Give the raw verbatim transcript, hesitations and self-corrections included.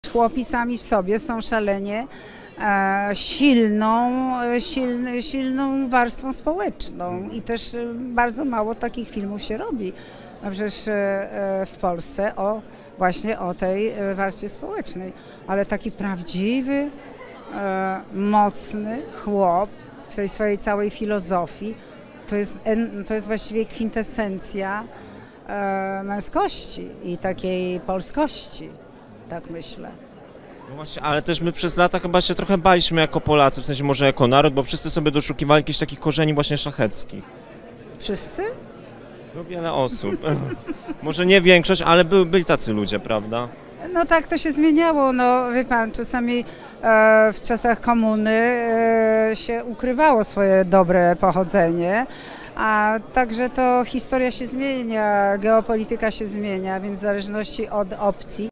Chłopi sami w sobie są szalenie e, silną, e, silny, silną warstwą społeczną i też e, bardzo mało takich filmów się robi. No przecież e, e, w Polsce o właśnie o tej e, warstwie społecznej, ale taki prawdziwy, e, mocny chłop w tej swojej całej filozofii, to jest, to jest właściwie kwintesencja e, męskości i takiej polskości. Tak myślę. No właśnie, ale też my przez lata chyba się trochę baliśmy jako Polacy, w sensie może jako naród, bo wszyscy sobie doszukiwali jakichś takich korzeni właśnie szlacheckich. Wszyscy? No wiele osób. Może nie większość, ale by, byli tacy ludzie, prawda? No tak to się zmieniało, no wie pan, czasami e, w czasach komuny e, się ukrywało swoje dobre pochodzenie, a także to historia się zmienia, geopolityka się zmienia, więc w zależności od opcji